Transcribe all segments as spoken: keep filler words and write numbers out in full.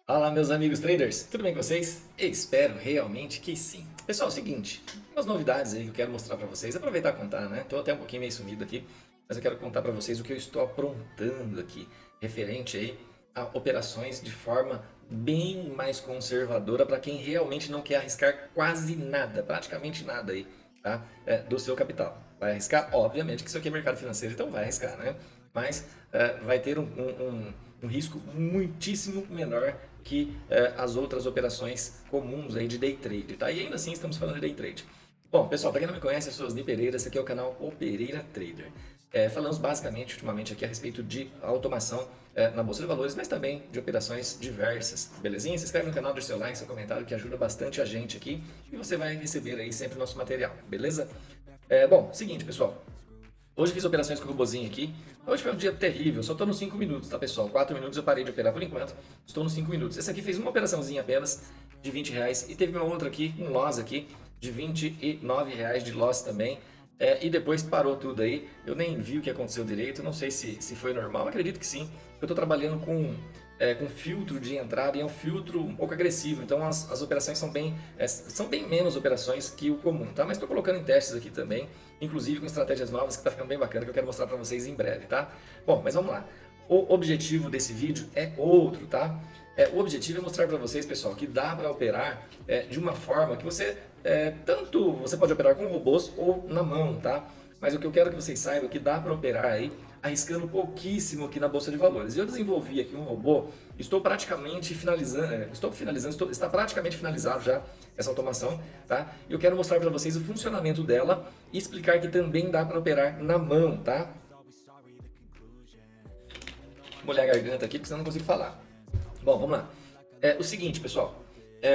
Fala, meus amigos traders, tudo bem com vocês? Eu espero realmente que sim. Pessoal, é o seguinte, umas novidades aí que eu quero mostrar pra vocês, aproveitar e contar, né? Tô até um pouquinho meio sumido aqui, mas eu quero contar pra vocês o que eu estou aprontando aqui, referente aí a operações de forma bem mais conservadora para quem realmente não quer arriscar quase nada, praticamente nada aí, tá? É, do seu capital. Vai arriscar? Obviamente que isso aqui é mercado financeiro, então vai arriscar, né? Mas é, vai ter um, um, um, um risco muitíssimo menor que eh, as outras operações comuns aí de day trade, tá? E ainda assim estamos falando de day trade. Bom, pessoal, para quem não me conhece, eu sou Osni Pereira, esse aqui é o canal O Pereira Trader. É, falamos basicamente, ultimamente, aqui a respeito de automação é, na Bolsa de Valores, mas também de operações diversas, belezinha? Se inscreve no canal, deixa seu like, seu comentário, que ajuda bastante a gente aqui e você vai receber aí sempre o nosso material, beleza? É, bom, seguinte, pessoal. Hoje fiz operações com o robozinho aqui. Hoje foi um dia terrível, só estou nos cinco minutos, tá pessoal? quatro minutos eu parei de operar por enquanto, estou nos cinco minutos. Esse aqui fez uma operaçãozinha apenas de vinte reais e teve uma outra aqui, um loss aqui, de vinte e nove reais de loss também. É, e depois parou tudo aí, eu nem vi o que aconteceu direito, não sei se, se foi normal, acredito que sim. Eu estou trabalhando com, é, com filtro de entrada e é um filtro um pouco agressivo, então as, as operações são bem, é, são bem menos operações que o comum, tá? Mas estou colocando em testes aqui também, inclusive com estratégias novas que está ficando bem bacana, que eu quero mostrar para vocês em breve, tá? Bom, mas vamos lá. O objetivo desse vídeo é outro, tá? É, o objetivo é mostrar para vocês, pessoal, que dá para operar é, de uma forma que você, é, tanto você pode operar com robôs ou na mão, tá? Mas o que eu quero que vocês saibam é que dá para operar aí arriscando pouquíssimo aqui na Bolsa de Valores. Eu desenvolvi aqui um robô, estou praticamente finalizando, é, estou finalizando, estou, está praticamente finalizado já essa automação, tá? E eu quero mostrar para vocês o funcionamento dela e explicar que também dá para operar na mão, tá? Vou molhar a garganta aqui porque senão não consigo falar. Bom, vamos lá. É o seguinte, pessoal.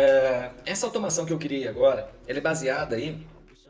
É, essa automação que eu criei agora, ela é baseada aí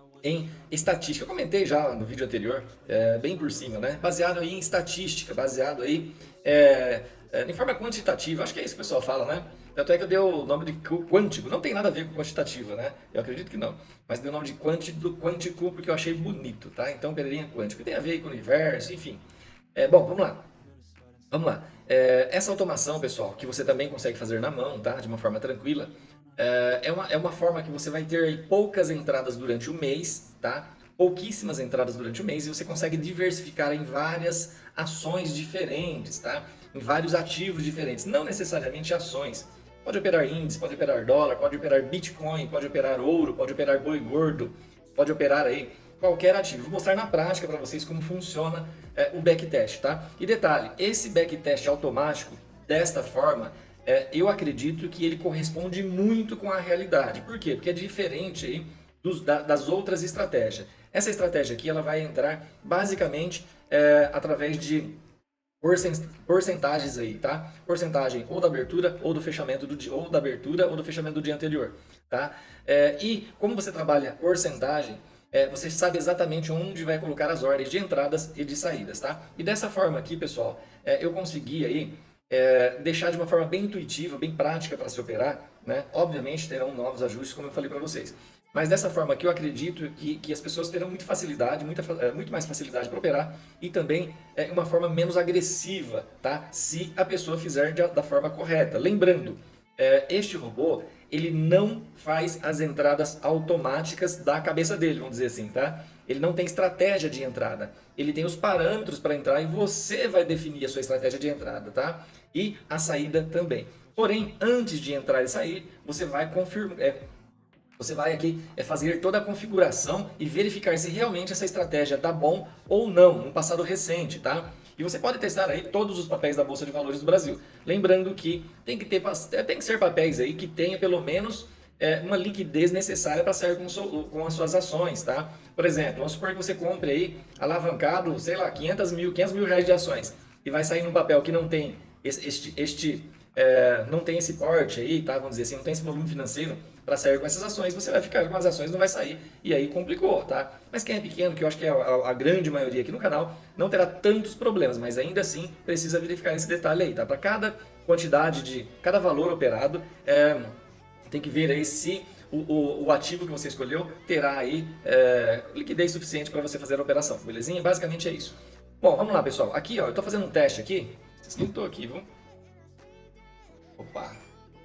em estatística. Eu comentei já no vídeo anterior, é, bem por cima, né? Baseado aí em estatística, baseado aí é, é, em forma quantitativa. Acho que é isso que o pessoal fala, né? Tanto é que eu dei o nome de quântico. Não tem nada a ver com quantitativa, né? Eu acredito que não. Mas dei o nome de quântico, quântico porque eu achei bonito, tá? Então, Pereirinha quântico. Tem a ver com o universo, enfim. É, bom, vamos lá. Vamos lá. É, essa automação, pessoal, que você também consegue fazer na mão, tá? De uma forma tranquila, é, é, uma, é uma forma que você vai ter aí poucas entradas durante o mês, tá? Pouquíssimas entradas durante o mês e você consegue diversificar em várias ações diferentes, tá? Em vários ativos diferentes, não necessariamente ações. Pode operar índice, pode operar dólar, pode operar Bitcoin, pode operar ouro, pode operar boi gordo, pode operar aí qualquer ativo. Vou mostrar na prática para vocês como funciona é, o backtest, tá? E detalhe, esse backtest automático, desta forma, é, eu acredito que ele corresponde muito com a realidade. Por quê? Porque é diferente aí dos, da, das outras estratégias. Essa estratégia aqui, ela vai entrar basicamente é, através de porcentagens aí, tá? Porcentagem ou da abertura ou do fechamento do dia, ou da abertura ou do fechamento do dia anterior, tá? É, e como você trabalha porcentagem, é, você sabe exatamente onde vai colocar as ordens de entradas e de saídas, tá? E dessa forma aqui, pessoal, é, eu consegui aí é, deixar de uma forma bem intuitiva, bem prática para se operar, né? Obviamente terão novos ajustes, como eu falei para vocês. Mas dessa forma aqui eu acredito que, que as pessoas terão muita facilidade, muita, muito mais facilidade para operar e também é, uma forma menos agressiva, tá? Se a pessoa fizer de, da forma correta. Lembrando, é, este robô, ele não faz as entradas automáticas da cabeça dele, vamos dizer assim, tá? Ele não tem estratégia de entrada. Ele tem os parâmetros para entrar e você vai definir a sua estratégia de entrada, tá? E a saída também. Porém, antes de entrar e sair, você vai confirmar... É, Você vai aqui é fazer toda a configuração e verificar se realmente essa estratégia dá bom ou não, no passado recente, tá? E você pode testar aí todos os papéis da Bolsa de Valores do Brasil. Lembrando que tem que, ter, tem que ser papéis aí que tenha pelo menos é, uma liquidez necessária para sair com, so, com as suas ações, tá? Por exemplo, vamos supor que você compre aí alavancado, sei lá, quinhentos mil, quinhentos mil reais de ações e vai sair num papel que não tem este, este é, não tem esse porte aí, tá? Vamos dizer assim, não tem esse volume financeiro para sair com essas ações, você vai ficar com as ações, não vai sair, e aí complicou, tá? Mas quem é pequeno, que eu acho que é a, a grande maioria aqui no canal, não terá tantos problemas, mas ainda assim precisa verificar esse detalhe aí, tá? Para cada quantidade de, cada valor operado, é, tem que ver aí se o, o, o ativo que você escolheu terá aí é, liquidez suficiente para você fazer a operação, belezinha? Basicamente é isso. Bom, vamos lá, pessoal. Aqui, ó, eu tô fazendo um teste aqui, vocês que eu tô aqui, viu? Opa!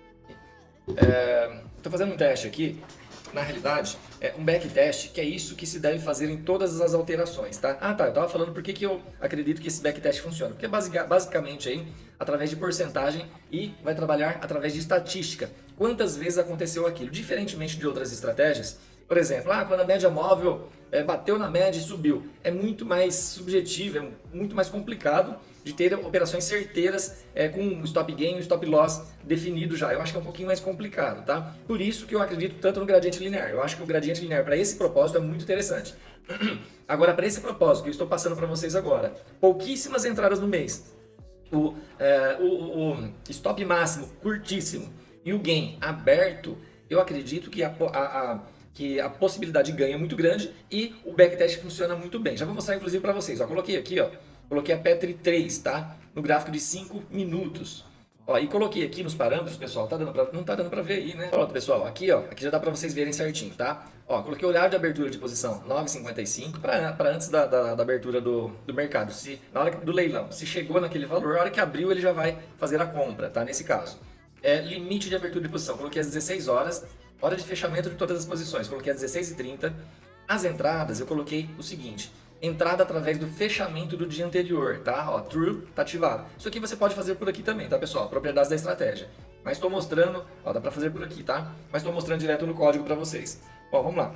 Estou fazendo um teste aqui, na realidade, é um backtest, que é isso que se deve fazer em todas as alterações, tá? Ah, tá, eu estava falando por que que eu acredito que esse backtest funciona. Porque basic, basicamente aí, através de porcentagem e vai trabalhar através de estatística. Quantas vezes aconteceu aquilo? Diferentemente de outras estratégias, por exemplo, ah, quando a média móvel é, bateu na média e subiu. É muito mais subjetivo, é muito mais complicado de ter operações certeiras é, com o stop gain e o stop loss definido já. Eu acho que é um pouquinho mais complicado, tá? Por isso que eu acredito tanto no gradiente linear. Eu acho que o gradiente linear para esse propósito é muito interessante. Agora, para esse propósito que eu estou passando para vocês agora, pouquíssimas entradas no mês, o, é, o, o stop máximo curtíssimo e o gain aberto, eu acredito que a, a, a que a possibilidade de ganho é muito grande e o backtest funciona muito bem. Já vou mostrar inclusive para vocês. Ó, coloquei aqui, ó, coloquei a Petri três, tá? No gráfico de cinco minutos. Ó, e coloquei aqui nos parâmetros, pessoal, tá dando pra, não tá dando para ver aí, né? Pronto, pessoal, aqui, ó, aqui já dá para vocês verem certinho, tá? Ó, coloquei o horário de abertura de posição nove e cinquenta e cinco para antes da, da, da abertura do, do mercado. Se, na hora do leilão, se chegou naquele valor, a hora que abriu ele já vai fazer a compra, tá? Nesse caso. É, limite de abertura de posição, coloquei às dezesseis horas. Hora de fechamento de todas as posições, coloquei às dezesseis e trinta. As entradas, eu coloquei o seguinte: entrada através do fechamento do dia anterior, tá? Ó, true, tá ativado. Isso aqui você pode fazer por aqui também, tá, pessoal? Propriedades da estratégia. Mas estou mostrando, ó, dá pra fazer por aqui, tá? Mas estou mostrando direto no código para vocês. Ó, vamos lá.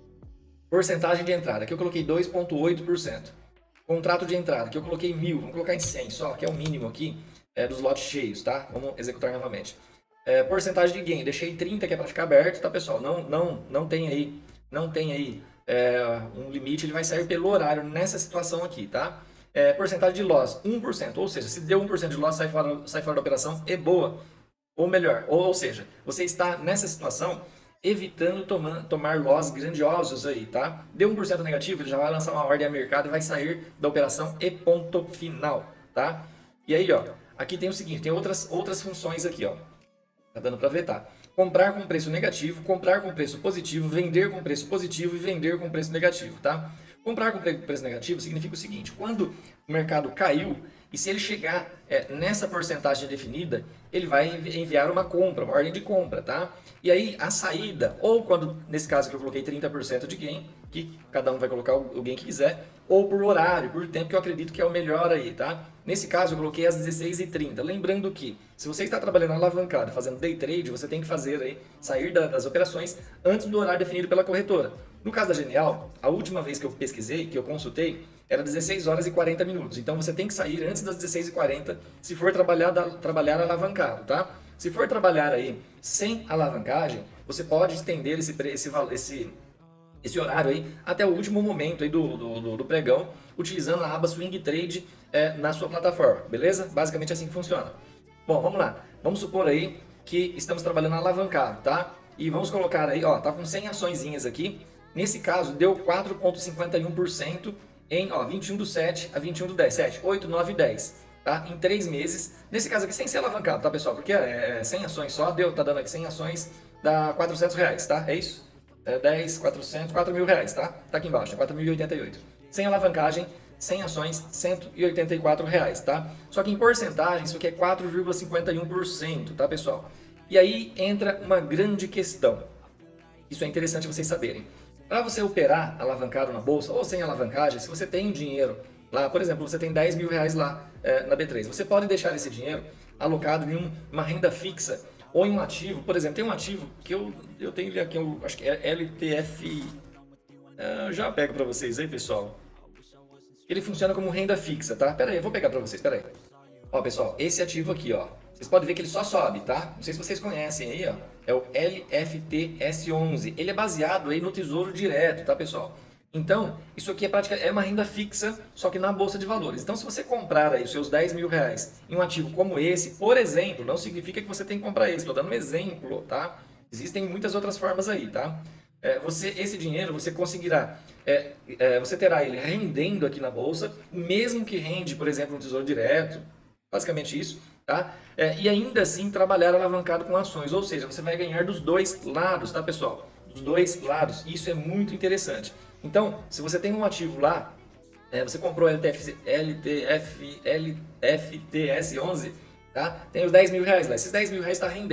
Porcentagem de entrada, aqui eu coloquei dois vírgula oito por cento. Contrato de entrada, aqui eu coloquei mil, vamos colocar em cem só, que é o mínimo aqui é, dos lotes cheios, tá? Vamos executar novamente. É, porcentagem de gain, deixei trinta, que é para ficar aberto, tá, pessoal? Não, não, não tem aí, não tem aí é, um limite, ele vai sair pelo horário nessa situação aqui, tá? É, porcentagem de loss, um por cento, ou seja, se deu um por cento de loss, sai fora, sai fora da operação, é boa. Ou melhor, ou, ou seja, você está nessa situação evitando tomar, tomar loss grandiosos aí, tá? Deu um por cento negativo, ele já vai lançar uma ordem a mercado e vai sair da operação e ponto final, tá? E aí, ó, aqui tem o seguinte, tem outras, outras funções aqui, ó. Tá dando para ver, tá? Comprar com preço negativo, comprar com preço positivo, vender com preço positivo e vender com preço negativo, tá? Comprar com preço negativo significa o seguinte: quando o mercado caiu e se ele chegar é, nessa porcentagem definida, ele vai enviar uma compra, uma ordem de compra, tá? E aí a saída, ou quando, nesse caso que eu coloquei trinta por cento de gain, que cada um vai colocar o gain que quiser, ou por horário, por tempo que eu acredito que é o melhor aí, tá? Nesse caso eu coloquei às dezesseis e trinta, lembrando que se você está trabalhando alavancado, fazendo day trade, você tem que fazer aí, sair das operações antes do horário definido pela corretora. No caso da Genial, a última vez que eu pesquisei, que eu consultei, era dezesseis horas e quarenta minutos. Então você tem que sair antes das dezesseis e quarenta se for trabalhar, trabalhar alavancado, tá? Se for trabalhar aí sem alavancagem, você pode estender esse, esse, esse, esse horário aí até o último momento aí do, do, do pregão, utilizando a aba Swing Trade é, na sua plataforma, beleza? Basicamente assim que funciona. Bom, vamos lá. Vamos supor aí que estamos trabalhando alavancado, tá? E vamos colocar aí, ó, tá com cem açõezinhas aqui. Nesse caso, deu quatro vírgula cinquenta e um por cento em, ó, vinte e um do sete a vinte e um do dez, sete, oito, nove e dez, tá? Em três meses. Nesse caso aqui, sem ser alavancado, tá, pessoal? Porque é cem ações só, deu, tá dando aqui cem ações, dá quatrocentos reais, tá? É isso? É dez, quatrocentos, quatro mil reais, tá? Tá aqui embaixo, é quatro mil e oitenta e oito. Sem alavancagem, cem ações, cento e oitenta e quatro reais, tá? Só que em porcentagem, isso aqui é quatro vírgula cinquenta e um por cento, tá, pessoal? E aí entra uma grande questão. Isso é interessante vocês saberem. Para você operar alavancado na bolsa ou sem alavancagem, se você tem dinheiro lá, por exemplo, você tem dez mil reais lá é, na B três, você pode deixar esse dinheiro alocado em um, uma renda fixa ou em um ativo. Por exemplo, tem um ativo que eu, eu tenho aqui, eu acho que é L T F, é, eu já pego para vocês aí, pessoal. Ele funciona como renda fixa, tá? Pera aí, eu vou pegar para vocês, pera aí. Ó, pessoal, esse ativo aqui, ó, vocês podem ver que ele só sobe, tá? Não sei se vocês conhecem aí, ó, é o L F T S onze. Ele é baseado aí no Tesouro Direto, tá, pessoal? Então, isso aqui é praticamente é uma renda fixa, só que na Bolsa de Valores. Então, se você comprar aí os seus dez mil reais em um ativo como esse, por exemplo, não significa que você tem que comprar esse. Estou dando um exemplo, tá? Existem muitas outras formas aí, tá? É, você, esse dinheiro você conseguirá, é, é, você terá ele rendendo aqui na Bolsa, mesmo que rende, por exemplo, no Tesouro Direto, basicamente isso, tá? É, e ainda assim trabalhar alavancado com ações, ou seja, você vai ganhar dos dois lados, tá, pessoal? Dos dois lados, isso é muito interessante. Então, se você tem um ativo lá, é, você comprou L T F, L T F, L F T S onze, tá? Tem os dez mil reais lá, esses dez mil reais está rendendo.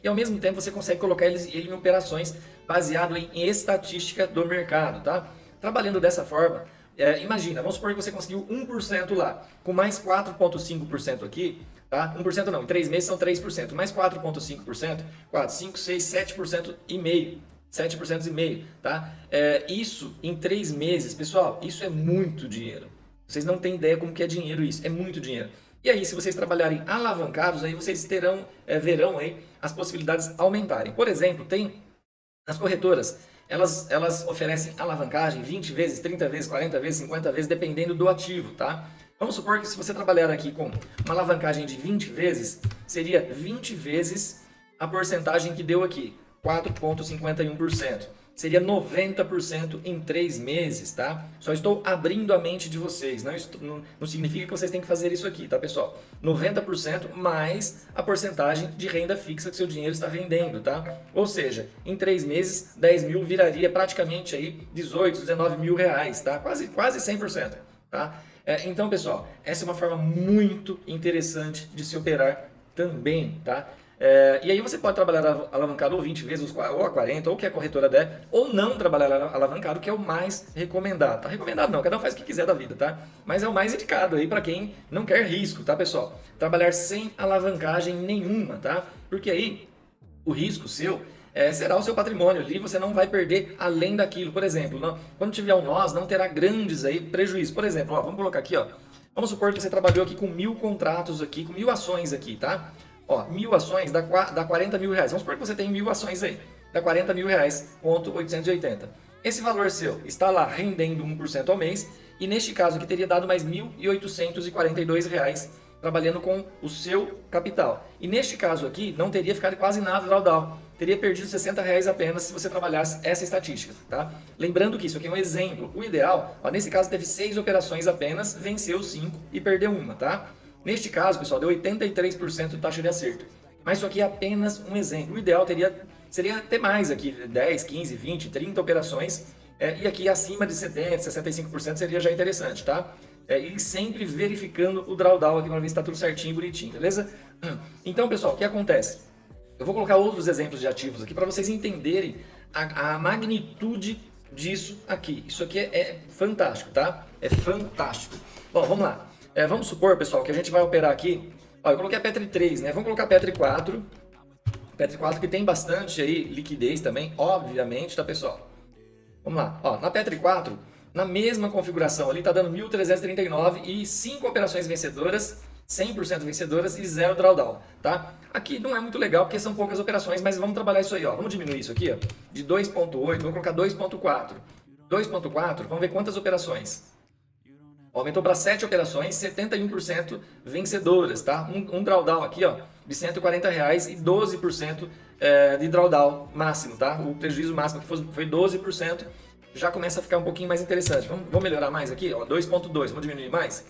e ao mesmo tempo você consegue colocar eles ele em operações baseado em, em estatística do mercado, tá? Trabalhando dessa forma, é, imagina, vamos supor que você conseguiu um por cento lá, com mais quatro vírgula cinco por cento aqui, tá? um por cento não, em três meses são três por cento, mais quatro vírgula cinco por cento, quatro, cinco, seis, sete por cento e meio. sete por cento e meio, tá? É, isso em três meses, pessoal, isso é muito dinheiro. Vocês não têm ideia como que é dinheiro isso, é muito dinheiro. E aí, se vocês trabalharem alavancados, aí vocês terão, é, verão aí as possibilidades aumentarem. Por exemplo, tem as corretoras, elas, elas oferecem alavancagem vinte vezes, trinta vezes, quarenta vezes, cinquenta vezes, dependendo do ativo, tá? Vamos supor que se você trabalhar aqui com uma alavancagem de vinte vezes, seria vinte vezes a porcentagem que deu aqui. quatro vírgula cinquenta e um por cento. Seria noventa por cento em três meses, tá? Só estou abrindo a mente de vocês. Não, estou, não, não significa que vocês têm que fazer isso aqui, tá, pessoal? noventa por cento mais a porcentagem de renda fixa que seu dinheiro está rendendo, tá? Ou seja, em três meses, dez mil viraria praticamente aí dezoito, dezenove mil reais, tá? Quase, quase cem por cento, tá? É, então, pessoal, essa é uma forma muito interessante de se operar também, tá? É, e aí você pode trabalhar alavancado ou vinte vezes, ou a quarenta, ou o que a corretora der, ou não trabalhar alavancado, que é o mais recomendado. Tá recomendado não, cada um faz o que quiser da vida, tá? Mas é o mais indicado aí para quem não quer risco, tá, pessoal? Trabalhar sem alavancagem nenhuma, tá? Porque aí o risco seu é, será o seu patrimônio ali, você não vai perder além daquilo. Por exemplo, não, quando tiver um nós, não terá grandes aí prejuízos. Por exemplo, ó, vamos colocar aqui, ó. Vamos supor que você trabalhou aqui com mil contratos aqui, com mil ações aqui, tá? Ó, mil ações dá, dá quarenta mil reais. Vamos supor que você tem mil ações aí. Dá quarenta mil reais, ponto oitocentos e oitenta. Esse valor seu está lá rendendo um por cento ao mês. E neste caso aqui teria dado mais mil oitocentos e quarenta e dois reais trabalhando com o seu capital. E neste caso aqui não teria ficado quase nada drawdown. Teria perdido sessenta reais apenas se você trabalhasse essa estatística, tá? Lembrando que isso aqui é um exemplo. O ideal, ó, nesse caso teve seis operações apenas, venceu cinco e perdeu uma, tá? Neste caso, pessoal, deu oitenta e três por cento de taxa de acerto. Mas isso aqui é apenas um exemplo. O ideal teria, seria ter mais aqui, dez, quinze, vinte, trinta operações. É, e aqui acima de setenta, sessenta e cinco por cento seria já interessante, tá? É, e sempre verificando o drawdown aqui para ver se está tudo certinho, bonitinho, beleza? Então, pessoal, o que acontece? Eu vou colocar outros exemplos de ativos aqui para vocês entenderem a, a magnitude disso aqui. Isso aqui é, é fantástico, tá? É fantástico. Bom, vamos lá. É, vamos supor, pessoal, que a gente vai operar aqui. Ó, eu coloquei a Petri três, né? Vamos colocar a Petri quatro. Petri quatro que tem bastante aí liquidez também, obviamente, tá, pessoal? Vamos lá. Ó, na Petri quatro, na mesma configuração ali, tá dando mil trezentos e trinta e nove e cinco operações vencedoras, cem por cento vencedoras e zero drawdown, tá? Aqui não é muito legal porque são poucas operações, mas vamos trabalhar isso aí, ó. Vamos diminuir isso aqui, ó, de dois ponto oito, vamos colocar dois ponto quatro. dois ponto quatro, vamos ver quantas operações. Aumentou para sete operações, setenta e um por cento vencedoras, tá? Um, um drawdown aqui, ó, de cento e quarenta reais e doze por cento é, de drawdown máximo, tá? O prejuízo máximo que foi, foi doze por cento, já começa a ficar um pouquinho mais interessante. Vamos, vamos melhorar mais aqui, ó, dois ponto dois, vamos diminuir mais?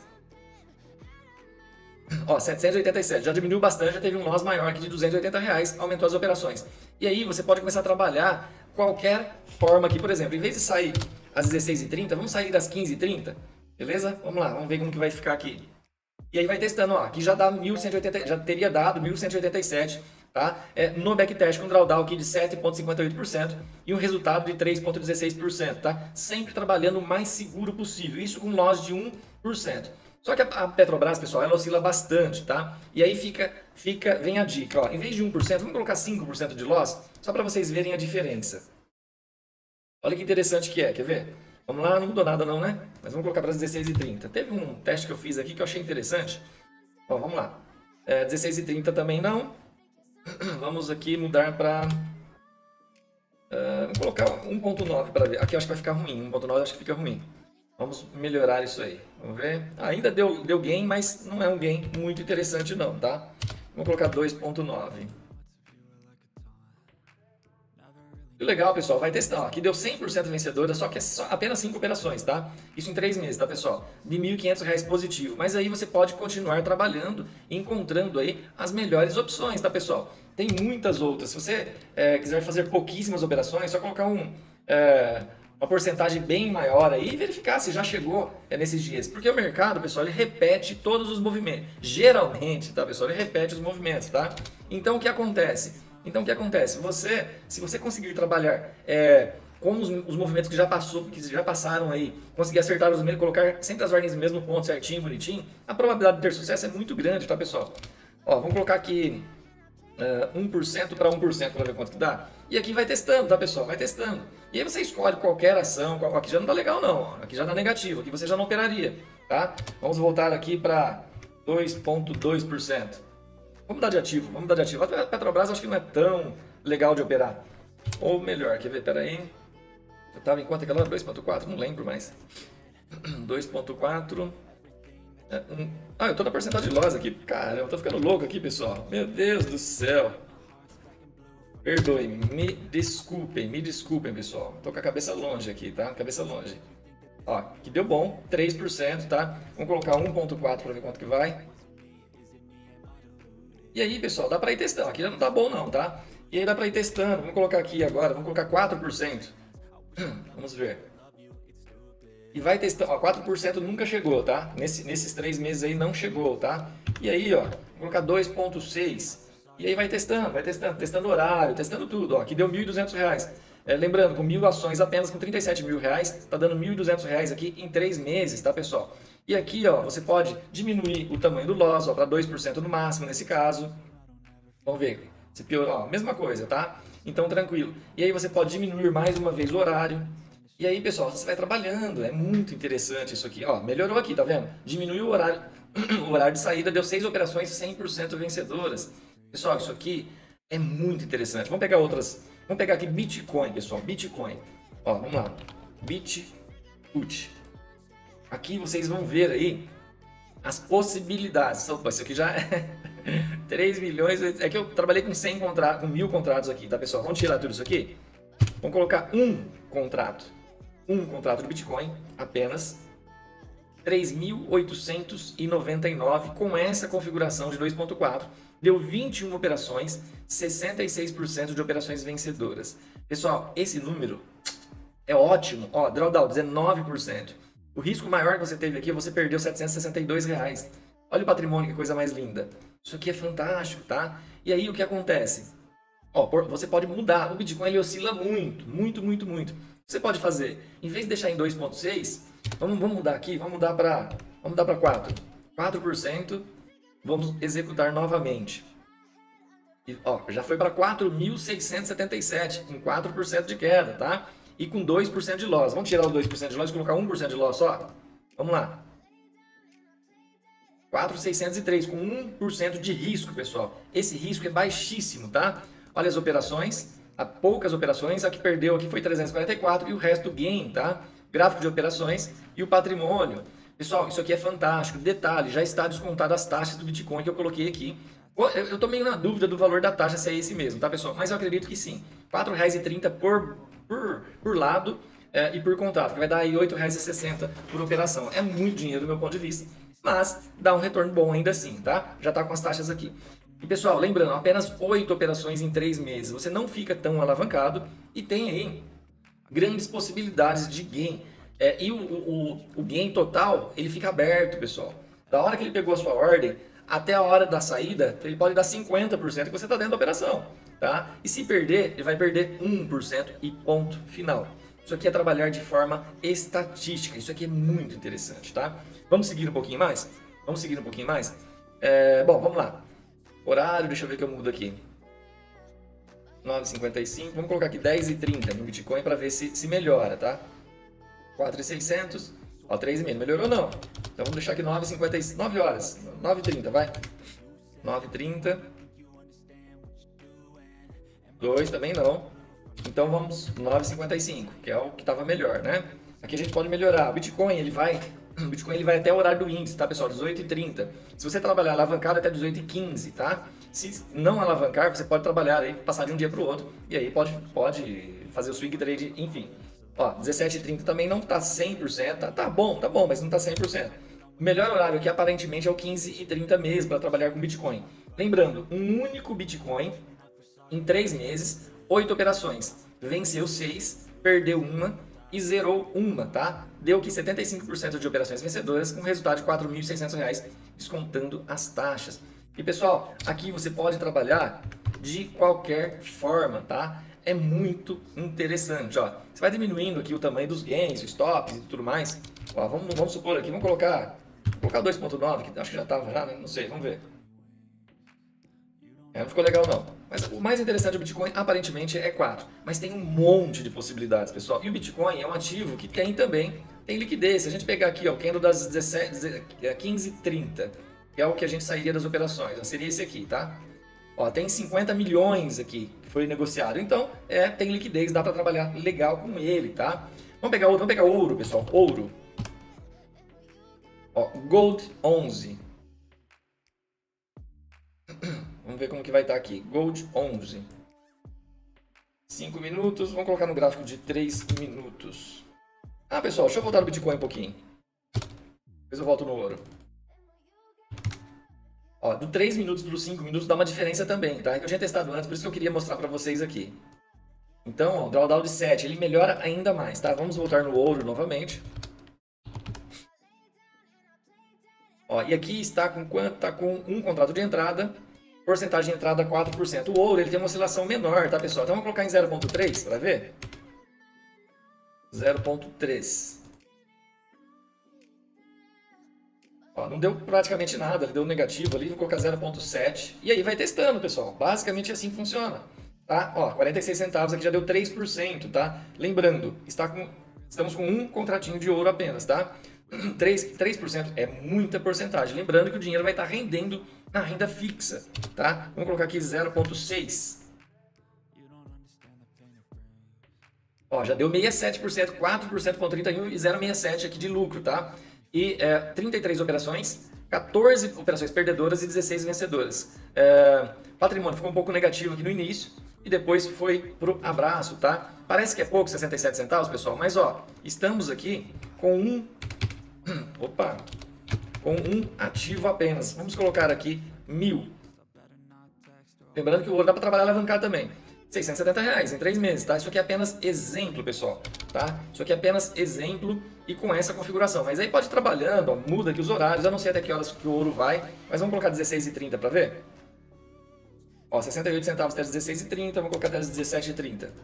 Ó, setecentos e oitenta e sete, já diminuiu bastante, já teve um loss maior aqui de duzentos e oitenta reais, aumentou as operações. E aí você pode começar a trabalhar qualquer forma aqui, por exemplo, em vez de sair às dezesseis e trinta, vamos sair às quinze e trinta? Beleza? Vamos lá, vamos ver como que vai ficar aqui. E aí vai testando, ó, aqui já dá mil cento e oitenta, já teria dado mil cento e oitenta e sete, tá? É, no backtest com drawdown aqui de sete vírgula cinquenta e oito por cento e um resultado de três vírgula dezesseis por cento, tá? Sempre trabalhando o mais seguro possível, isso com loss de um por cento. Só que a Petrobras, pessoal, ela oscila bastante, tá? E aí fica, fica, vem a dica, ó, em vez de um por cento, vamos colocar cinco por cento de loss, só para vocês verem a diferença. Olha que interessante que é, quer ver? Vamos lá, não mudou nada não, né? Mas vamos colocar para dezesseis e trinta. Teve um teste que eu fiz aqui que eu achei interessante. Bom, vamos lá. É, dezesseis e trinta também não. Vamos aqui mudar para... Uh, vamos colocar um ponto nove para ver. Aqui eu acho que vai ficar ruim. um ponto nove eu acho que fica ruim. Vamos melhorar isso aí. Vamos ver. Ah, ainda deu, deu gain, mas não é um gain muito interessante não, tá? Vamos colocar dois ponto nove. Legal, pessoal, vai testar. Ó, aqui deu cem por cento vencedora, só que é só, apenas cinco operações, tá? Isso em três meses, tá, pessoal? De mil e quinhentos reais positivo. Mas aí você pode continuar trabalhando e encontrando aí as melhores opções, tá, pessoal? Tem muitas outras. Se você é, quiser fazer pouquíssimas operações, só colocar um, é, uma porcentagem bem maior aí e verificar se já chegou é, nesses dias. Porque o mercado, pessoal, ele repete todos os movimentos. Geralmente, tá, pessoal? Ele repete os movimentos, tá? Então, o que acontece? Então o que acontece? Você, se você conseguir trabalhar é, com os, os movimentos que já passou, que já passaram aí, conseguir acertar os mesmos, colocar sempre as ordens no mesmo ponto, certinho, bonitinho, a probabilidade de ter sucesso é muito grande, tá, pessoal? Ó, vamos colocar aqui uh, um por cento para um por cento para ver quanto que dá. E aqui vai testando, tá, pessoal? Vai testando. E aí você escolhe qualquer ação. Qual... Aqui já não tá legal, não. Aqui já dá negativo. Aqui você já não operaria, tá? Vamos voltar aqui para dois vírgula dois por cento. Vamos mudar de ativo. Vamos mudar de ativo. A Petrobras acho que não é tão legal de operar. Ou melhor, quer ver? Pera aí. Eu tava em quanto aquela? dois vírgula quatro? Não lembro mais. dois vírgula quatro... É, um... Ah, eu tô na porcentagem de loss aqui. Caramba, eu tô ficando louco aqui, pessoal. Meu Deus do céu. Perdoem, me desculpem, me desculpem, pessoal. Tô com a cabeça longe aqui, tá? Cabeça longe. Ó, que deu bom, três por cento, tá? Vamos colocar um vírgula quatro para ver quanto que vai. E aí, pessoal, dá para ir testando. Aqui já não tá bom não, tá? E aí dá para ir testando. Vamos colocar aqui agora, vamos colocar quatro por cento. Vamos ver. E vai testando, ó, quatro por cento nunca chegou, tá? Nesse, nesses três meses aí não chegou, tá? E aí, ó, vou colocar dois vírgula seis. E aí vai testando, vai testando, testando horário, testando tudo, ó. Aqui deu mil e duzentos reais. É, lembrando, com mil ações apenas, com trinta e sete mil reais, tá dando mil e duzentos reais aqui em três meses, tá, pessoal? E aqui, ó, você pode diminuir o tamanho do loss, ó, para dois por cento no máximo, nesse caso. Vamos ver, se piorou, ó, mesma coisa, tá? Então, tranquilo. E aí você pode diminuir mais uma vez o horário. E aí, pessoal, você vai trabalhando, é muito interessante isso aqui. Ó, melhorou aqui, tá vendo? Diminuiu o horário, o horário de saída, deu seis operações cem por cento vencedoras. Pessoal, isso aqui é muito interessante. Vamos pegar outras, vamos pegar aqui Bitcoin, pessoal, Bitcoin. Ó, vamos lá, Bitput. Aqui vocês vão ver aí as possibilidades. Opa, isso aqui já é três milhões, é que eu trabalhei com cem contratos, com mil contratos aqui, tá, pessoal? Vamos tirar tudo isso aqui? Vamos colocar um contrato. Um contrato de Bitcoin, apenas três mil oitocentos e noventa e nove com essa configuração de dois ponto quatro. Deu vinte e uma operações, sessenta e seis por cento de operações vencedoras. Pessoal, esse número é ótimo. Ó, drawdown, dezenove por cento. O risco maior que você teve aqui é você perdeu setecentos e sessenta e dois reais. Olha o patrimônio, que coisa mais linda. Isso aqui é fantástico, tá? E aí o que acontece? Ó, você pode mudar. O Bitcoin ele oscila muito, muito, muito, muito. Você pode fazer, em vez de deixar em dois ponto seis, vamos, vamos mudar aqui, vamos mudar para vamos mudar para quatro. quatro por cento, vamos executar novamente. E, ó, já foi para quatro mil seiscentos e setenta e sete, com quatro por cento de queda, tá? E com dois por cento de loss. Vamos tirar os dois por cento de loss e colocar um por cento de loss só? Vamos lá. quatro mil seiscentos e três, com um por cento de risco, pessoal. Esse risco é baixíssimo, tá? Olha as operações, há poucas operações, a que perdeu aqui foi trezentos e quarenta e quatro e o resto gain, tá? Gráfico de operações e o patrimônio. Pessoal, isso aqui é fantástico. Detalhe, já está descontado as taxas do Bitcoin que eu coloquei aqui. Eu estou meio na dúvida do valor da taxa, se é esse mesmo, tá, pessoal? Mas eu acredito que sim. quatro reais e trinta por, por, por lado é, e por contrato, que vai dar aí oito reais e sessenta por operação. É muito dinheiro do meu ponto de vista, mas dá um retorno bom ainda assim, tá? Já está com as taxas aqui. E pessoal, lembrando, apenas oito operações em três meses. Você não fica tão alavancado e tem aí grandes possibilidades de gain. É, e o, o, o gain total, ele fica aberto, pessoal. Da hora que ele pegou a sua ordem, até a hora da saída, ele pode dar cinquenta por cento que você está dentro da operação. Tá? E se perder, ele vai perder um por cento e ponto final. Isso aqui é trabalhar de forma estatística. Isso aqui é muito interessante, tá? Vamos seguir um pouquinho mais? Vamos seguir um pouquinho mais? É, bom, vamos lá. Horário, deixa eu ver que eu mudo aqui. nove e cinquenta e cinco, vamos colocar aqui dez e trinta no Bitcoin para ver se, se melhora, tá? quatro mil e seiscentos, ó, três e meio, melhorou não. Então vamos deixar aqui nove e cinquenta e cinco, nove horas, nove e trinta, vai. nove e trinta. dois também não. Então vamos nove e cinquenta e cinco, que é o que estava melhor, né? Aqui a gente pode melhorar. O Bitcoin, ele vai, o Bitcoin ele vai até o horário do índice, tá, pessoal? dezoito e trinta. Se você trabalhar alavancado até dezoito e quinze, tá? Se não alavancar, você pode trabalhar aí, passar de um dia para o outro, e aí pode, pode fazer o swing trade, enfim. Ó, dezessete e trinta também não tá cem por cento, tá, tá bom, tá bom, mas não tá cem por cento. O melhor horário aqui aparentemente é o quinze e trinta mesmo para trabalhar com Bitcoin. Lembrando, um único Bitcoin em três meses, oito operações. Venceu seis, perdeu uma e zerou uma, tá? Deu aqui setenta e cinco por cento de operações vencedoras com resultado de quatro mil e seiscentos reais, descontando as taxas. E pessoal, aqui você pode trabalhar de qualquer forma, tá? É muito interessante, ó. Você vai diminuindo aqui o tamanho dos gains, stops e tudo mais. Ó, vamos, vamos supor aqui, vamos colocar, vou colocar dois ponto nove, que acho que já estava já, né? Não sei, vamos ver. É, não ficou legal não. Mas o mais interessante do Bitcoin, aparentemente, é quatro. Mas tem um monte de possibilidades, pessoal. E o Bitcoin é um ativo que tem também, tem liquidez. Se a gente pegar aqui, ó, o candle das dezessete, quinze e trinta, que é o que a gente sairia das operações, ó, seria esse aqui, tá? Ó, tem cinquenta milhões aqui que foi negociado. Então, é, tem liquidez, dá para trabalhar legal com ele, tá? Vamos pegar outro, vamos pegar ouro, pessoal. Ouro. Ó, Gold onze. Vamos ver como que vai estar aqui. Gold onze. cinco minutos. Vamos colocar no gráfico de três minutos. Ah, pessoal, deixa eu voltar no Bitcoin um pouquinho. Depois eu volto no ouro. Ó, do três minutos para os cinco minutos dá uma diferença também, tá? Eu tinha testado antes, por isso que eu queria mostrar para vocês aqui. Então, ó, o drawdown de sete, ele melhora ainda mais, tá? Vamos voltar no ouro novamente. Ó, e aqui está com quanto? Tá com um contrato de entrada, porcentagem de entrada quatro por cento. O ouro, ele tem uma oscilação menor, tá, pessoal? Então vamos colocar em zero ponto três para ver. zero ponto três. Ó, não deu praticamente nada, ele deu negativo ali, vou colocar zero ponto sete. E aí vai testando, pessoal. Basicamente assim funciona. Tá? Ó, quarenta e seis centavos aqui já deu três por cento, tá? Lembrando, está com, estamos com um contratinho de ouro apenas, tá? três por cento é muita porcentagem. Lembrando que o dinheiro vai estar rendendo na renda fixa, tá? Vamos colocar aqui zero ponto seis. Ó, já deu sessenta e sete por cento, quatro por cento com trinta e um e zero vírgula sessenta e sete aqui de lucro, tá? E é, trinta e três operações, quatorze operações perdedoras e dezesseis vencedoras. É, patrimônio ficou um pouco negativo aqui no início e depois foi pro abraço, tá? Parece que é pouco, sessenta e sete centavos, pessoal, mas ó, estamos aqui com um, opa, com um ativo apenas. Vamos colocar aqui mil. Lembrando que o ouro dá para trabalhar alavancado também. seiscentos e setenta reais em três meses, tá? Isso aqui é apenas exemplo, pessoal, tá? Isso aqui é apenas exemplo e com essa configuração. Mas aí pode ir trabalhando, ó, muda aqui os horários, eu não sei até que horas que o ouro vai, mas vamos colocar dezesseis e trinta para ver? Ó, sessenta e oito centavos até dezesseis e trinta, vamos colocar até dezessete e trinta.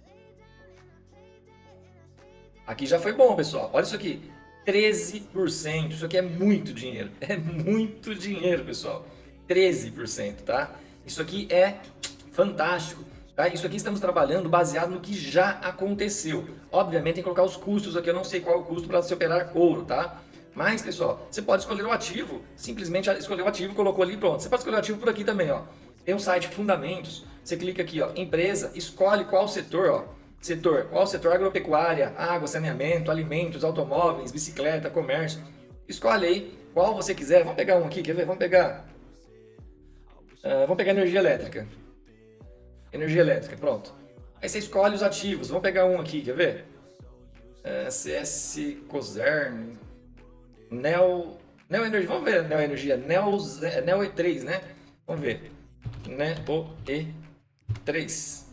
Aqui já foi bom, pessoal. Olha isso aqui, treze por cento. Isso aqui é muito dinheiro. É muito dinheiro, pessoal. treze por cento, tá? Isso aqui é fantástico. Tá? Isso aqui estamos trabalhando baseado no que já aconteceu. Obviamente tem que colocar os custos aqui, eu não sei qual é o custo para se operar ouro, tá? Mas, pessoal, você pode escolher o ativo, simplesmente escolher o ativo, colocou ali, pronto. Você pode escolher o ativo por aqui também, ó. Tem um site Fundamentos, você clica aqui, ó, empresa, escolhe qual setor, ó. Setor, qual setor? Agropecuária, água, saneamento, alimentos, automóveis, bicicleta, comércio. Escolhe aí qual você quiser. Vamos pegar um aqui, quer ver? Vamos pegar, uh, vamos pegar energia elétrica. Energia elétrica, pronto. Aí você escolhe os ativos. Vamos pegar um aqui, quer ver? É, C S Cosern, Neo, Neo Energia. Vamos ver Neo Energia. Neo, Neo E três, né? Vamos ver. Neo E três.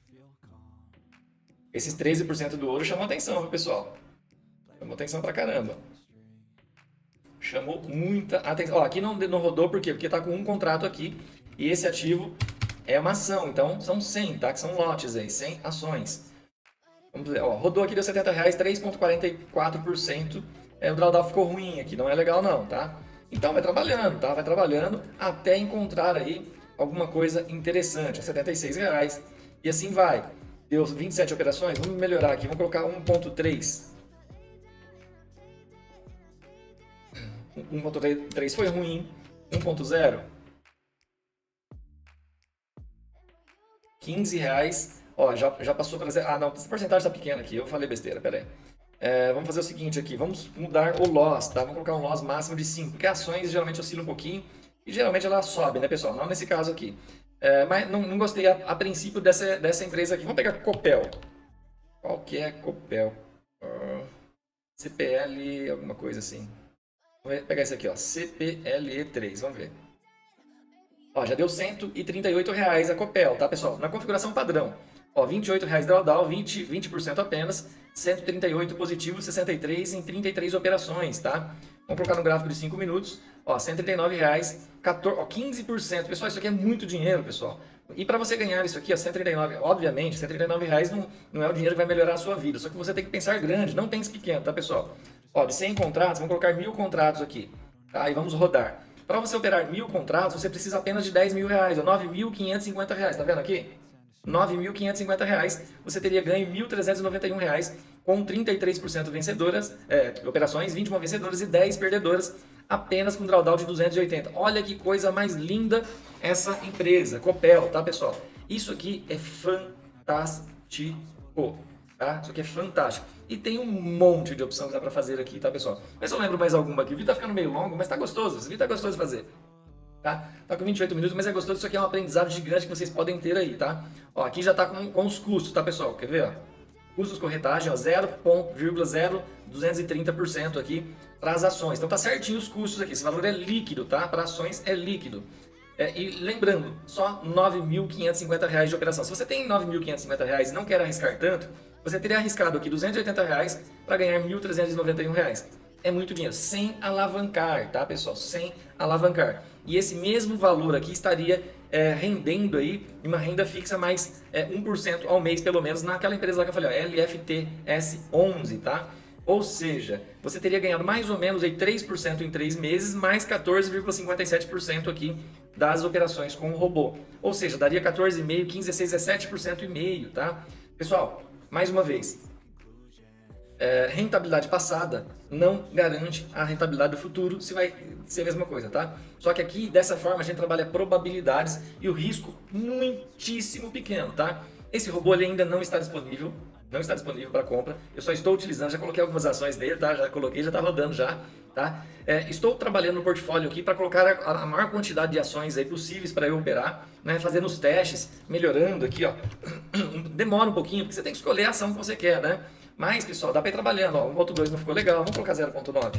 Esses treze por cento do ouro chamou atenção, viu, pessoal? Chamou atenção pra caramba. Chamou muita atenção. Ó, aqui não, não rodou por quê? Porque tá com um contrato aqui e esse ativo é uma ação, então são cem, tá? Que são lotes aí, cem ações. Vamos ver, ó, rodou aqui, deu setenta reais, três vírgula quarenta e quatro por cento. É, o drawdown ficou ruim aqui, não é legal não, tá? Então vai trabalhando, tá? Vai trabalhando até encontrar aí alguma coisa interessante, setenta e seis reais. E assim vai. Deu vinte e sete operações, vamos melhorar aqui, vamos colocar um ponto três. um ponto três foi ruim, um ponto zero. quinze reais, ó, já, já passou para zero. Ah, não, essa porcentagem está pequena aqui, eu falei besteira, pera aí. É, vamos fazer o seguinte aqui, vamos mudar o loss, tá? Vamos colocar um loss máximo de cinco, porque ações geralmente oscilam um pouquinho e geralmente ela sobe, né, pessoal? Não nesse caso aqui. É, mas não, não gostei a, a princípio dessa, dessa empresa aqui. Vamos pegar Copel. Qual que é Copel? Uh, C P L, alguma coisa assim. Vamos pegar esse aqui, ó, C P L E três, vamos ver. Ó, já deu cento e trinta e oito reais a Copel, tá, pessoal? Na configuração padrão. Ó, vinte e oito reais drawdown, vinte, vinte por cento apenas, cento e trinta e oito positivo, sessenta e três em trinta e três operações, tá? Vamos colocar no gráfico de cinco minutos, ó, cento e trinta e nove reais, quatorze, ó, quinze por cento. Pessoal, isso aqui é muito dinheiro, pessoal. E para você ganhar isso aqui, ó, cento e trinta e nove, obviamente, cento e trinta e nove reais não, não é o dinheiro que vai melhorar a sua vida, só que você tem que pensar grande, não pense pequeno, tá, pessoal? Ó, de cem contratos, vamos colocar mil contratos aqui, tá? E vamos rodar. Para você operar mil contratos, você precisa apenas de dez mil reais, ou nove mil quinhentos e cinquenta reais, tá vendo aqui? nove mil quinhentos e cinquenta reais, você teria ganho mil trezentos e noventa e um reais, com trinta e três por cento vencedoras, é, operações, vinte e uma vencedoras e dez perdedoras, apenas com drawdown de duzentos e oitenta. Olha que coisa mais linda essa empresa, Copel, tá, pessoal? Isso aqui é fantástico, tá? Isso aqui é fantástico. E tem um monte de opção que dá pra fazer aqui, tá, pessoal? Mas eu lembro mais alguma aqui. O vídeo tá ficando meio longo, mas tá gostoso. Esse vídeo tá gostoso de fazer. Tá? Tá com vinte e oito minutos, mas é gostoso. Isso aqui é um aprendizado gigante que vocês podem ter aí, tá? Ó, aqui já tá com, com os custos, tá, pessoal? Quer ver, ó? Custos corretagem, ó, zero vírgula zero duzentos e trinta por cento aqui para as ações. Então tá certinho os custos aqui. Esse valor é líquido, tá? Para ações é líquido. É, e lembrando, só nove mil quinhentos e cinquenta reais de operação. Se você tem nove mil quinhentos e cinquenta reais e não quer arriscar tanto, você teria arriscado aqui duzentos e oitenta reais para ganhar mil trezentos e noventa e um reais. É muito dinheiro, sem alavancar, tá, pessoal? Sem alavancar. E esse mesmo valor aqui estaria é, rendendo aí uma renda fixa mais é, um por cento ao mês, pelo menos, naquela empresa lá que eu falei, ó, L F T S onze, tá? Ou seja, você teria ganhado mais ou menos aí três por cento em três meses, mais quatorze vírgula cinquenta e sete por cento aqui das operações com o robô. Ou seja, daria quatorze vírgula cinco por cento, quinze, dezesseis, dezessete por cento e meio, tá? Pessoal, mais uma vez, é, rentabilidade passada não garante a rentabilidade do futuro, se vai ser a mesma coisa, tá? Só que aqui, dessa forma, a gente trabalha probabilidades e o risco muitíssimo pequeno, tá? Esse robô ele ainda não está disponível, não está disponível para compra, eu só estou utilizando, já coloquei algumas ações dele, tá? Já coloquei, já está rodando já, tá? É, estou trabalhando no portfólio aqui para colocar a, a maior quantidade de ações aí possíveis para eu operar, né? Fazendo os testes, melhorando aqui, ó. Demora um pouquinho, porque você tem que escolher a ação que você quer, né? Mas, pessoal, dá para ir trabalhando, ó, um ponto dois não ficou legal, vamos colocar zero ponto nove.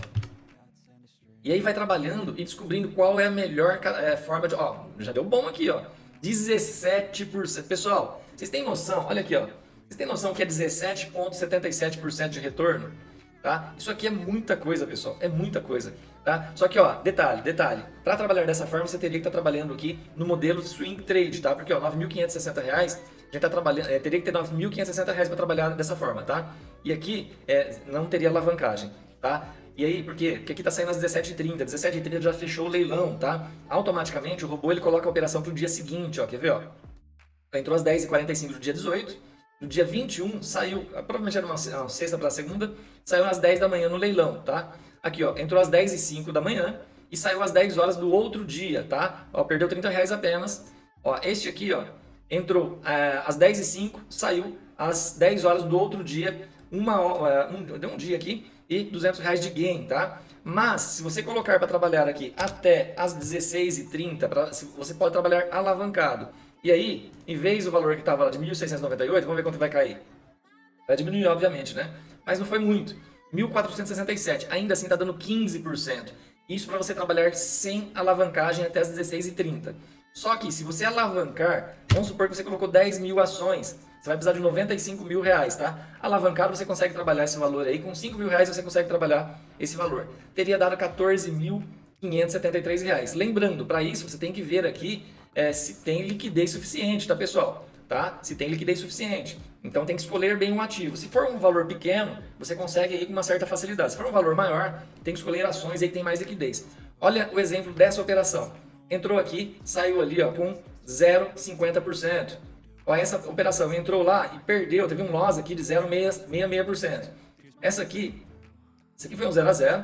E aí vai trabalhando e descobrindo qual é a melhor é, forma de... Ó, já deu bom aqui, ó, dezessete por cento. Pessoal, vocês têm noção, olha aqui, ó, vocês têm noção que é dezessete vírgula setenta e sete por cento de retorno? Tá? Isso aqui é muita coisa, pessoal, é muita coisa, tá? Só que, ó, detalhe, detalhe, para trabalhar dessa forma você teria que estar trabalhando aqui no modelo swing trade, tá? Porque, ó, nove mil quinhentos e sessenta reais, a gente tá trabalhando, é, teria que ter nove mil quinhentos e sessenta reais para trabalhar dessa forma, tá? E aqui é, não teria alavancagem, tá? E aí, por quê? Porque aqui tá saindo às dezessete e trinta, dezessete e trinta já fechou o leilão, tá? Automaticamente o robô ele coloca a operação pro dia seguinte, ó, quer ver, ó? Entrou às dez e quarenta e cinco do dia dezoito, no dia vinte e um saiu, provavelmente era uma, uma sexta para segunda, saiu às dez da manhã no leilão, tá? Aqui, ó, entrou às dez e cinco da manhã e saiu às dez horas do outro dia, tá? Ó, perdeu trinta reais apenas. Ó, este aqui, ó, entrou é, às dez e cinco, saiu às dez horas do outro dia, uma hora, um, deu um dia aqui e duzentos reais de gain, tá? Mas, se você colocar para trabalhar aqui até às dezesseis e trinta, pra, você pode trabalhar alavancado. E aí, em vez do valor que estava lá de mil seiscentos e noventa e oito, vamos ver quanto vai cair. Vai diminuir, obviamente, né? Mas não foi muito. mil quatrocentos e sessenta e sete, ainda assim está dando quinze por cento. Isso para você trabalhar sem alavancagem até as dezesseis e trinta. Só que, se você alavancar, vamos supor que você colocou dez mil ações, você vai precisar de noventa e cinco mil reais, tá? Alavancado, você consegue trabalhar esse valor aí, com cinco mil reais você consegue trabalhar esse valor. Teria dado quatorze mil quinhentos e setenta e três reais. Lembrando, para isso você tem que ver aqui é, se tem liquidez suficiente, tá, pessoal? Tá? Se tem liquidez suficiente. Então tem que escolher bem um ativo. Se for um valor pequeno, você consegue aí com uma certa facilidade. Se for um valor maior, tem que escolher ações aí que tem mais liquidez. Olha o exemplo dessa operação. Entrou aqui, saiu ali ó, com zero vírgula cinquenta por cento. Ó, essa operação entrou lá e perdeu, teve um loss aqui de zero vírgula sessenta e seis por cento. Essa aqui, essa aqui foi um zero a zero.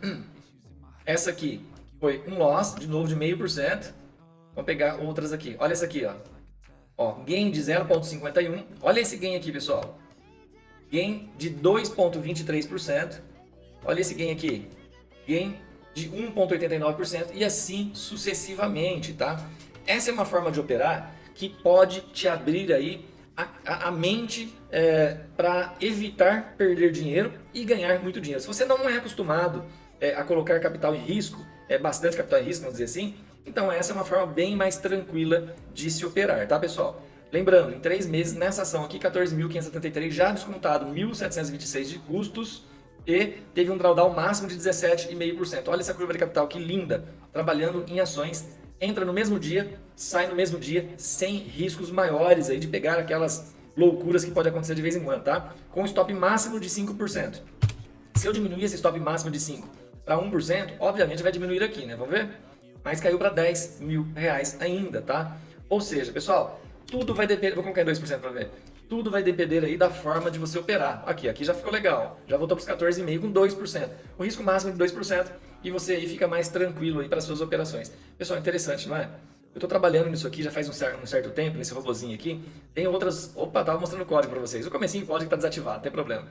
Essa aqui foi um loss, de novo de zero vírgula cinco por cento. Vamos pegar outras aqui. Olha essa aqui, ó. Ó, gain de zero vírgula cinquenta e um. Olha esse gain aqui, pessoal. Gain de dois vírgula vinte e três por cento. Olha esse gain aqui. Gain de um vírgula oitenta e nove por cento e assim sucessivamente, tá? Essa é uma forma de operar que pode te abrir aí a, a, a mente é, para evitar perder dinheiro e ganhar muito dinheiro. Se você não é acostumado é, a colocar capital em risco, é bastante capital em risco, vamos dizer assim, então essa é uma forma bem mais tranquila de se operar, tá, pessoal? Lembrando, em três meses, nessa ação aqui, quatorze mil quinhentos e setenta e três, já descontado mil setecentos e vinte e seis de custos e teve um drawdown máximo de dezessete vírgula cinco por cento. Olha essa curva de capital, que linda! Trabalhando em ações, entra no mesmo dia, sai no mesmo dia, sem riscos maiores aí de pegar aquelas loucuras que pode acontecer de vez em quando, tá? Com stop máximo de cinco por cento. Se eu diminuir esse stop máximo de cinco por cento para um por cento, obviamente vai diminuir aqui, né? Vamos ver? Mas caiu para dez mil reais ainda, tá? Ou seja, pessoal, tudo vai depender, vou colocar em dois por cento para ver. Tudo vai depender aí da forma de você operar. Aqui, aqui já ficou legal. Já voltou para os quatorze vírgula cinco por cento com dois por cento. O risco máximo de dois por cento e você aí fica mais tranquilo aí para as suas operações. Pessoal, interessante, não é? Eu estou trabalhando nisso aqui já faz um certo, um certo tempo, nesse robozinho aqui. Tem outras... Opa, tava mostrando o código para vocês. O comecinho pode estar desativado, não tem problema.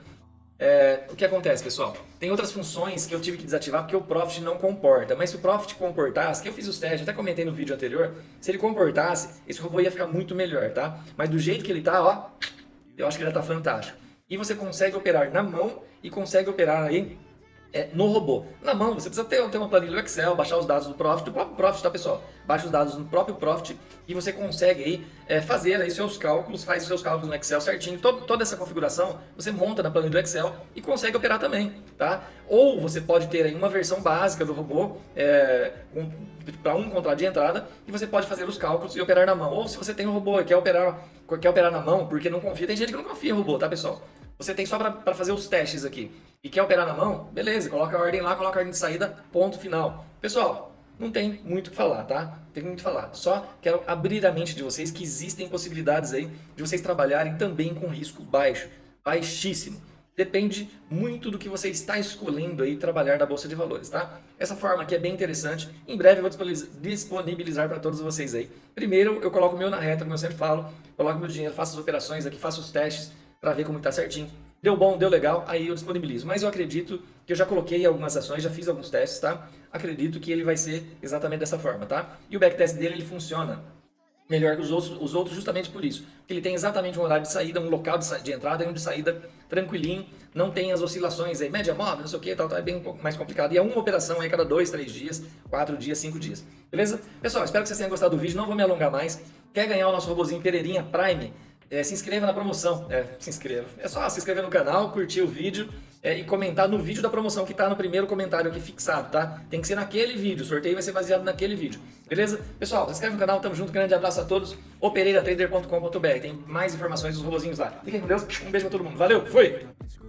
É, o que acontece, pessoal? Tem outras funções que eu tive que desativar porque o Profit não comporta. Mas se o Profit comportasse, que eu fiz os testes, até comentei no vídeo anterior, se ele comportasse, esse robô ia ficar muito melhor, tá? Mas do jeito que ele tá, ó, eu acho que ele já tá fantástico. E você consegue operar na mão e consegue operar aí é, no robô. Na mão, você precisa ter, ter uma planilha do Excel, baixar os dados do Profit, do próprio Profit, tá, pessoal? Baixa os dados no próprio Profit e você consegue aí é, fazer aí seus cálculos, faz os seus cálculos no Excel certinho. Todo, toda essa configuração você monta na planilha do Excel e consegue operar também, tá? Ou você pode ter aí uma versão básica do robô é, um, para um contrato de entrada e você pode fazer os cálculos e operar na mão. Ou se você tem um robô e quer operar, quer operar na mão porque não confia, tem gente que não confia em robô, tá, pessoal? Você tem só para fazer os testes aqui e quer operar na mão, beleza, coloca a ordem lá, coloca a ordem de saída, ponto final. Pessoal, não tem muito o que falar, tá? Tem muito o que falar. Só quero abrir a mente de vocês que existem possibilidades aí de vocês trabalharem também com risco baixo, baixíssimo. Depende muito do que você está escolhendo aí trabalhar na Bolsa de Valores, tá? Essa forma aqui é bem interessante. Em breve eu vou disponibilizar para todos vocês aí. Primeiro eu coloco o meu na reta, como eu sempre falo, coloco meu dinheiro, faço as operações aqui, faço os testes para ver como está certinho. Deu bom, deu legal, aí eu disponibilizo. Mas eu acredito que eu já coloquei algumas ações, já fiz alguns testes, tá? Acredito que ele vai ser exatamente dessa forma, tá? E o backtest dele, ele funciona melhor que os outros, os outros justamente por isso. Porque ele tem exatamente um horário de saída, um local de, de entrada e um de saída tranquilinho. Não tem as oscilações aí, média móvel, não sei o que, tal, tal, é bem um pouco mais complicado. E é uma operação aí cada dois, três dias, quatro dias, cinco dias. Beleza? Pessoal, espero que vocês tenham gostado do vídeo, não vou me alongar mais. Quer ganhar o nosso robozinho Pereirinha Prime? É, se inscreva na promoção, é, se inscreva. É só se inscrever no canal, curtir o vídeo é, e comentar no vídeo da promoção que está no primeiro comentário aqui fixado, tá? Tem que ser naquele vídeo, o sorteio vai ser baseado naquele vídeo, beleza? Pessoal, se inscreve no canal, tamo junto, grande abraço a todos, o pereira trader ponto com ponto br, tem mais informações dos robozinhos lá. Fiquem com Deus, um beijo pra todo mundo, valeu, fui!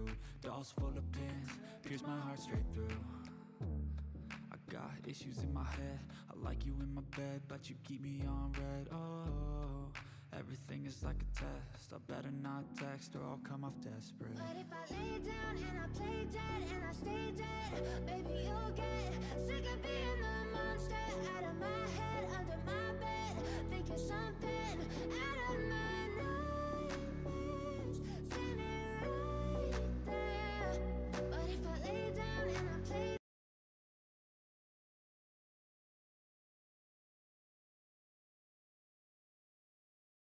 Everything is like a test, I better not text or I'll come off desperate. But if I lay down and I play dead and I stay dead, baby you'll get sick of being the monster out of my head, under my bed, thinking something out of my